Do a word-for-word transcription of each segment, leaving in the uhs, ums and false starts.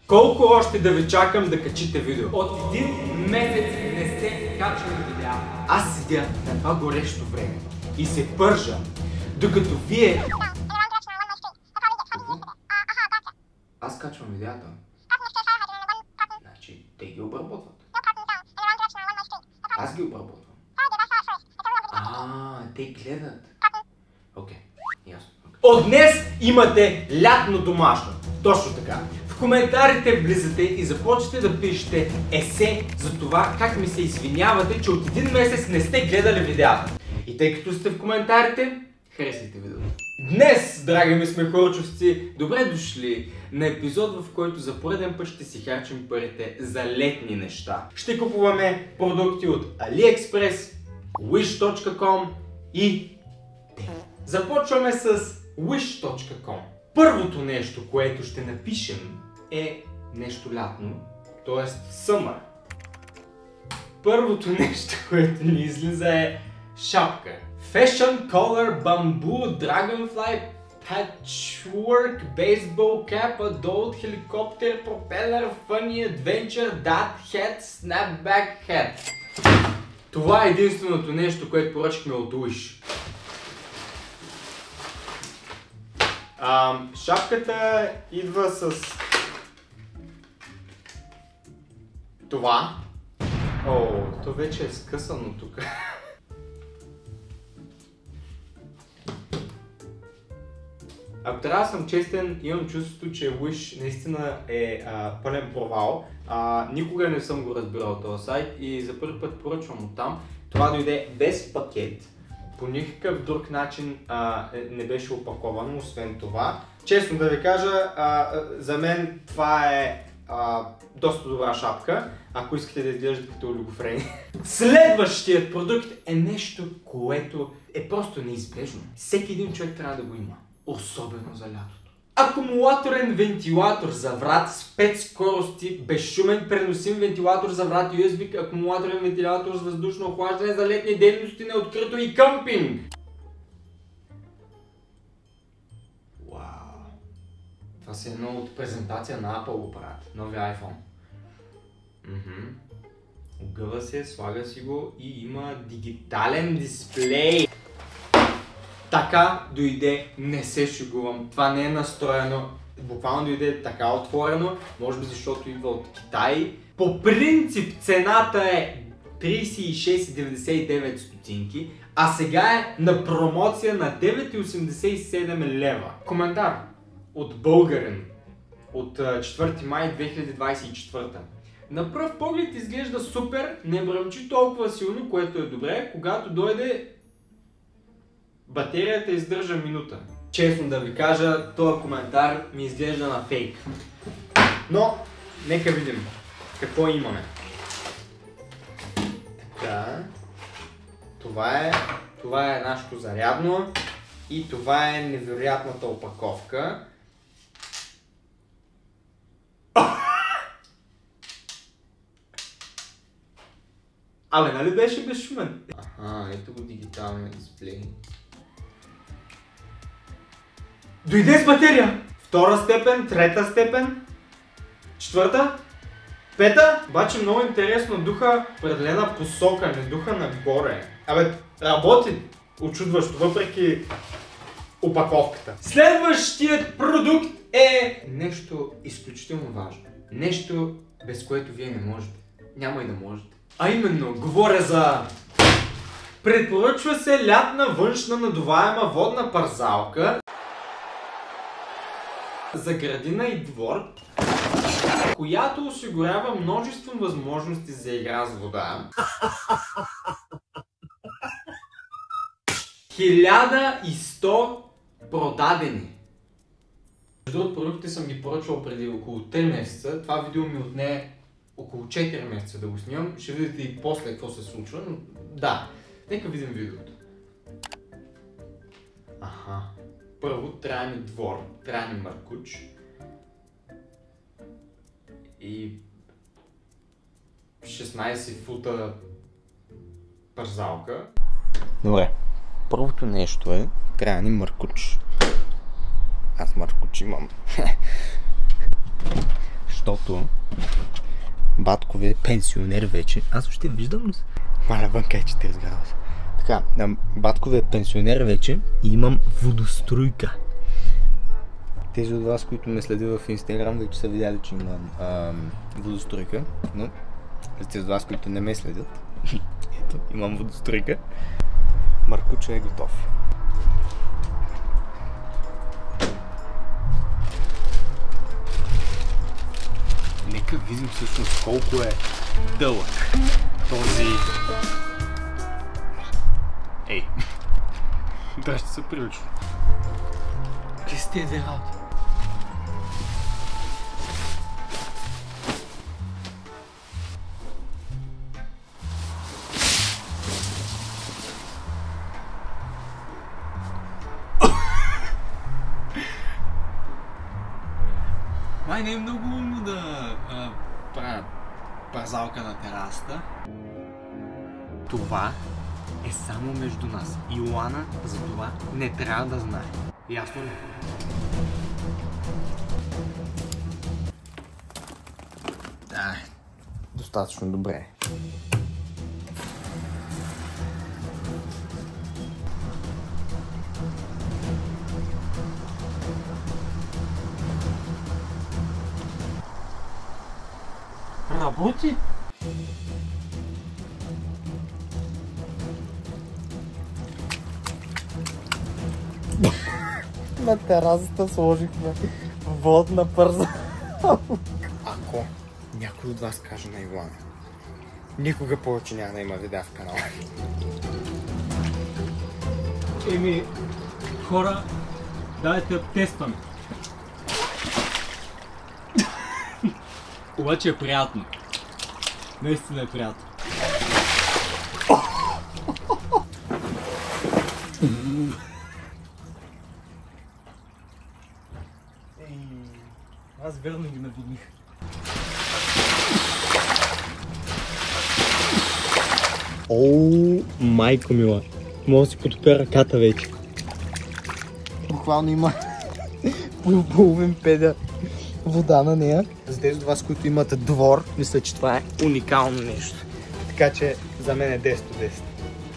Колко още да ви чакам да качите видео? От един месец не сте качвали видеа. Аз седя на това горещо време и се пържа, докато вие... Аз качвам видеята. Значи, те ги обработват. Аз ги обработвам. А, те гледат. Окей, ясно. От днес имате лятно домашно. Точно така. В коментарите влизате и започвате да пишете есе за това как ми се извинявате, че от един месец не сте гледали видеята. И тъй като сте в коментарите, харесайте видеото. Днес, драги ми смехорчовци, добре дошли на епизод, в който за пореден път ще си харчим парите за летни неща. Ще купуваме продукти от AliExpress, wish точка com и те. Започваме с wish точка com. Първото нещо, което ще напишем, е нещо лятно, т.е. summer. Първото нещо, което ни излиза, е шапка. Fashion Color Bamboo Dragonfly Patchwork Baseball Cap Adult Helicopter Propeller Funny Adventure Dad Hat Snapback Hat. Това е единственото нещо, което поръчахме от Wish. А, шапката идва с това. О, то вече е скъсано тук. Ако трябва да съм честен, имам чувството, че Wish наистина е а, пълен провал. А, никога не съм го разбирал този сайт и за първи път поръчвам оттам. Това дойде без пакет. По никакъв друг начин а, не беше опаковано, освен това. Честно да ви кажа, а, за мен това е а, доста добра шапка, ако искате да изглеждате като олигофрени. Следващият продукт е нещо, което е просто неизбежно. Всеки един човек трябва да го има, особено за лятото. Акумулаторен вентилатор за врат с пет скорости, безшумен преносим вентилатор за врат, ю ес би акумулаторен вентилатор с въздушно охлаждане за летни дейности на открито и къмпинг. Вау! Това си е едно от презентация на Apple го правят, новия iPhone. Мхм. Огъва се, слага си го и има дигитален дисплей. Така дойде, не се шегувам, това не е настроено, буквално дойде така отворено, може би защото идва от Китай. По принцип цената е трийсет и шест цяло деветдесет и девет стотинки, а сега е на промоция на девет цяло осемдесет и седем лева. Коментар от българин от четвърти май две хиляди двадесет и четвърта. На пръв поглед изглежда супер, не бръмчи толкова силно, което е добре, когато дойде батерията издържа минута. Честно да ви кажа, този коментар ми изглежда на фейк. Но, нека видим какво имаме. Така. Това е, това е нашето зарядно и това е невероятната опаковка. Абе, нали беше безшумен? Аха, ето го дигиталния дисплей. Дойде с батерия! Втора степен, трета степен, четвърта, пета. Обаче много интересно, духа определена посока, не духа нагоре. Абе, работи очудващо, въпреки опаковката. Следващият продукт е нещо изключително важно. Нещо, без което вие не можете. Няма и да можете. А именно, говоря за... Предпоръчва се лятна външна надуваема водна парзалка за градина и двор, която осигурява множество възможности за игра с вода. хиляда и сто продадени. Между другото, продуктите съм ги поръчвал преди около три месеца. Това видео ми отне около четири месеца да го снимам. Ще видите и после какво се случва, но да. Нека видим видеото. Аха. Първо трябва ни двор, трябва ни маркуч и шестнайсет фута парзалка. Добре, първото нещо е, трябва ни маркуч. Аз маркуч имам. Защото батко ви е пенсионер вече. Аз още виждам ли се? Маля, вънка е четиридесет градуса. Така, батко ви е пенсионер вече и имам водоструйка. Тези от вас, които ме следят в Инстаграм, вече са видяли, че имам ам, водоструйка. Но за тези от вас, които не ме следят, ето, имам водоструйка. Маркуча е готов. Нека видим всъщност колко е дълъг този... Ей! Дръжте се прилично. Какви сте тези работи? Май не е много умно да а, правя пазалка на терасата. Това е само между нас. Йоана за това не трябва да знае. Ясно ли? Да, достатъчно добре. Работи? На терасата сложихме водна пърза. Ако някой от вас каже на Йоана, никога повече няма да има видеа в канала. Еми, хора, дайте тестваме. Обаче е приятно. Наистина е приятно. Аз верно ги навидних. Оу, майко мила. Мога да си потопя ръката вече. Буквално има половин педа вода на нея. За тези от вас, които имат двор, мисля, че това е уникално нещо. Така че за мен е десет от десет.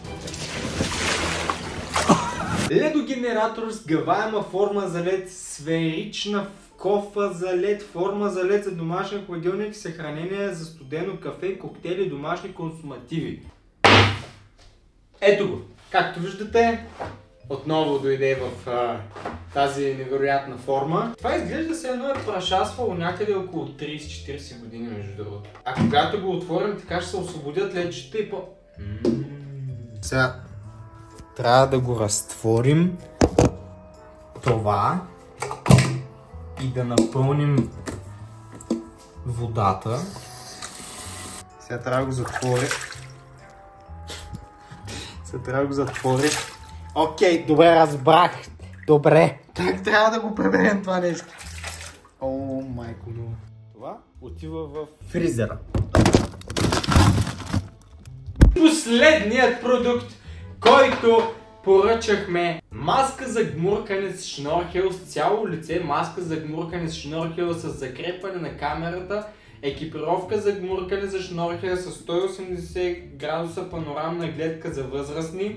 Ледогенератор с гъваема форма за лед, сферична кофа за лед, форма за лед за домашен хладилник, съхранение за студено кафе, коктейли, домашни консумативи. Ето го! Както виждате, отново дойде в а, тази невероятна форма. Това изглежда се едно е прашасвало някъде около трийсет-четирийсет години, между другото. А когато го отворим, така ще се освободят ледчета и по... Сега трябва да го разтворим това и да напълним водата. Сега трябва да го затворя. Сега трябва да го затворя. Окей, добре, разбрах. Добре. Как трябва да го преберем това нещо? О, майко мила. Това отива в фризера. Последният продукт, който поръчахме, маска за гмуркане с шнорхел с цяло лице, маска за гмуркане с шнорхел с закрепване на камерата, екипировка за гмуркане за шнорхел с сто и осемдесет градуса панорамна гледка за възрастни,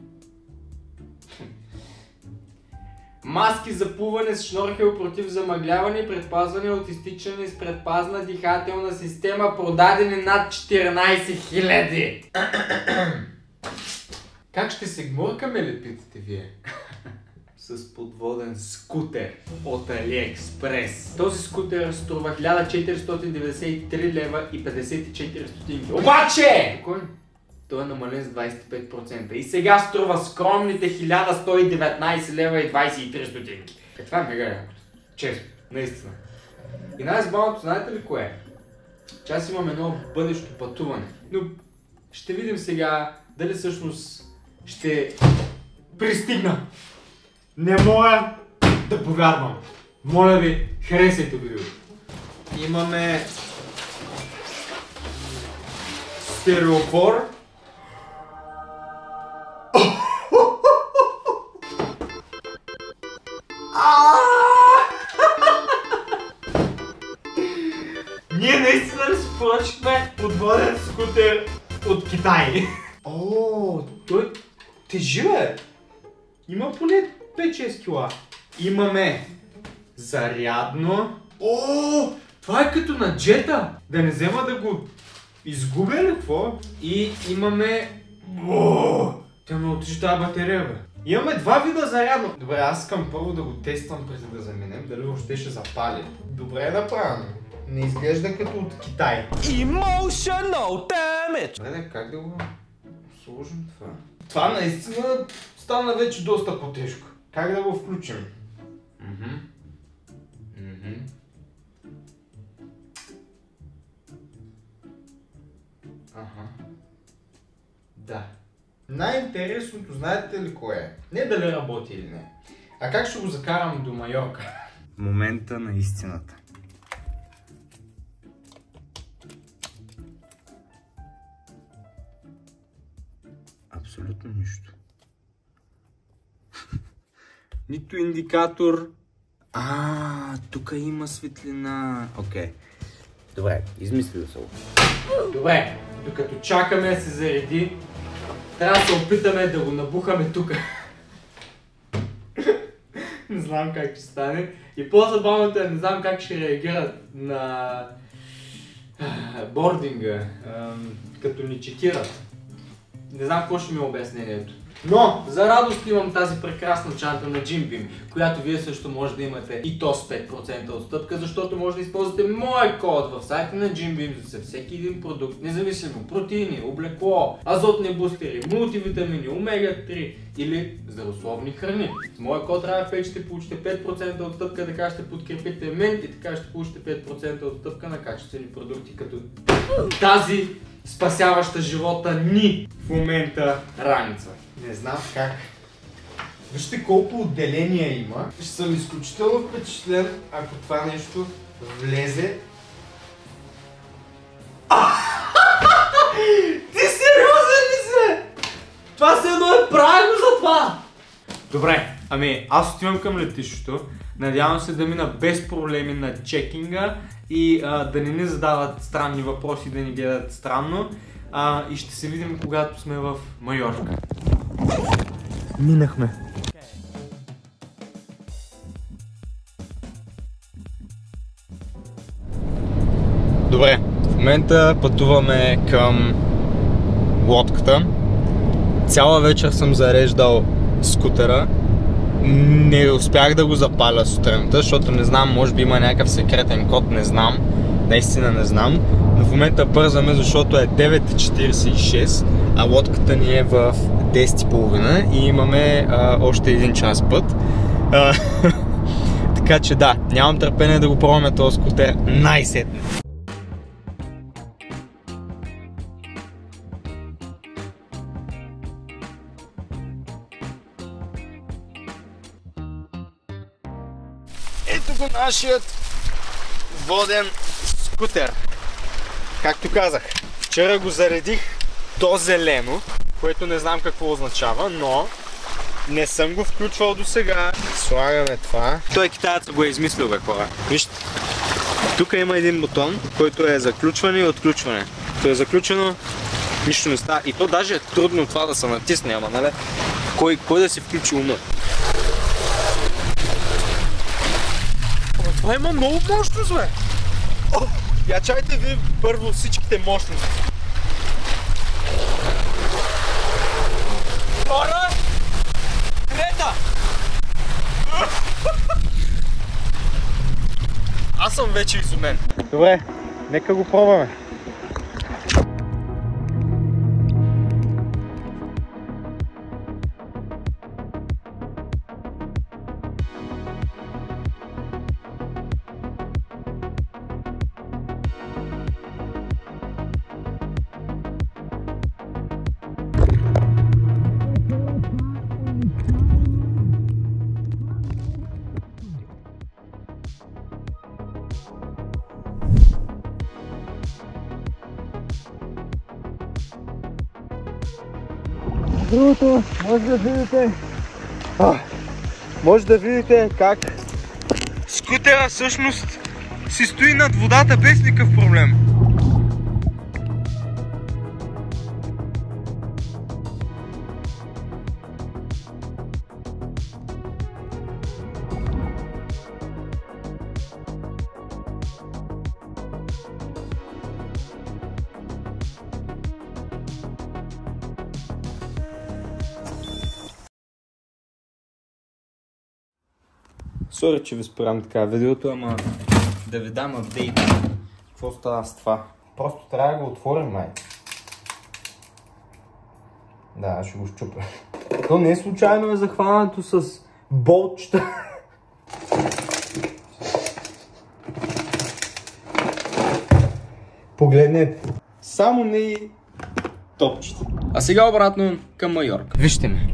маски за плуване с шнорхел против замъгляване и предпазване от изтичане с предпазна дихателна система, продадени над четиринайсет хиляди. Как ще се гмуркаме ли, питате вие? С подводен скутер от AliExpress. Този скутер струва хиляда четиристотин деветдесет и три лева и петдесет и четири стотинки. Обаче! Той е намален с двайсет и пет процента и сега струва скромните хиляда сто и деветнайсет лева и двайсет и три стотинки. Е, това е мега якото. Честно, наистина. И най-забавното, знаете ли кое е? Че аз имам едно бъдещо пътуване. Но ще видим сега дали всъщност ще пристигна. Не мога да повярвам. Моля ви, харесайте видеото. Имаме стереопор. Ние наистина ли си поръчахме подводен скутер от Китай? О, той тежи, бе. Има поне пет-шест кила. Имаме зарядно. О, това е като на джета. Да не взема да го изгубя ли какво? И имаме... О, тя ме отижи тази батерия, бе. Имаме два вида зарядно. Добре, аз искам първо да го тествам преди да заминем, дали въобще ще запали. Добре е направено. Не изглежда като от Китай. Emotional damage! Добре, как да го сложим това? Това наистина стана вече доста по-тежко. Как да го включим? Мхм. Мхм. Аха. Да. Най-интересното, знаете ли кое е? Не дали работи или не, а как ще го закарам до Майорка. Момента на истината. Абсолютно нищо. Нито индикатор. А, тук има светлина. Окей. Okay. Добре, измислил се. Добре, докато чакаме да се зареди, трябва да се опитаме да го набухаме тук. Не знам как ще стане. И по-забавното е, не знам как ще реагират на бординга, като ни чекират. Не знам какво ще ми е обяснението. Но, за радост имам тази прекрасна чанта на Jim Beam, която вие също може да имате и то с пет процента отстъпка, защото може да използвате моя код в сайта на Jim Beam за всеки един продукт, независимо протеини, облекло, азотни бустери, мултивитамини, омега три или здравословни храни. С моя код RADIOFACE ще получите пет процента отстъпка, така ще подкрепите мен и така ще получите пет процента отстъпка на качествени продукти като тази спасяваща живота ни в момента раница. Не знам как. Вижте колко отделения има. Ще съм изключително впечатлен, ако това нещо влезе. Ти сериозен ли си? Това се едно е правилно за това! Добре, ами аз отивам към летището. Надявам се да мина без проблеми на чекинга и а, да не ни задават странни въпроси, да ни гледат странно. А, и ще се видим, когато сме в Майорка. Минахме. Добре, в момента пътуваме към лодката. Цяла вечер съм зареждал скутера. Не успях да го запаля сутринта, защото не знам, може би има някакъв секретен код, не знам. Наистина не знам. Но в момента бързаме, защото е девет четиридесет и шест, а лодката ни е в десет и тридесет и имаме а, още един час път. А, така че да, нямам търпение да го пробваме този скутер най-сетне. Ето го нашият воден скутер. Както казах, вчера го заредих до зелено, което не знам какво означава, но не съм го включвал до сега. Слагаме това. Той китаецът го е измислил, бе, хора. Вижте, тук има един бутон, който е за включване и отключване. То е заключено, нищо не става. И то даже е трудно това да се натисне, ама нали? Кой, кой да си включи ума? Това има много мощност, бе! О, я чайте ви първо всичките мощности. Втора! Трета! Аз съм вече изумен. Добре, нека го пробваме. Другото, може да видите, а, може да видите как скутера всъщност си стои над водата без никакъв проблем. Сори, че ви спирам така видеото, ама да ви дам апдейт. Какво става с това? Просто трябва да го отворим, май. Да, ще го щупя. То не е случайно е захванато с болтчета. Погледнете. Само не и топчета. А сега обратно към Майорка. Вижте ме.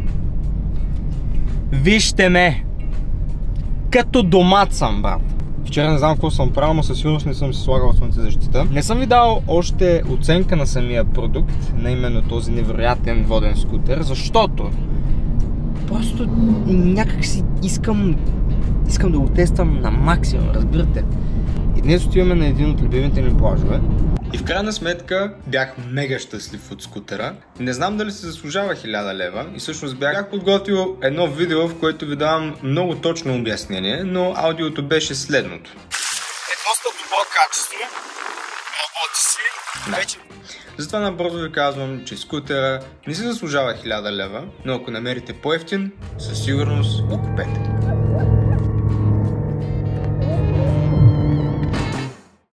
Вижте ме! Като домат съм, брат. Вчера не знам какво съм правил, но със сигурност не съм си слагал слънцезащита. Не съм ви дал още оценка на самия продукт, на именно този невероятен воден скутер, защото просто някак си искам, искам да го тествам на максимум, разбирате. И днес отиваме на един от любимите ми плажове. И в крайна сметка бях мега щастлив от скутера. Не знам дали се заслужава хиляда лева и всъщност бях подготвил едно видео, в което ви давам много точно обяснение, но аудиото беше следното. Е доста добро качество, работи си, да. Вече. Затова набързо ви казвам, че скутера не се заслужава хиляда лева, но ако намерите по-евтин, със сигурност го купете.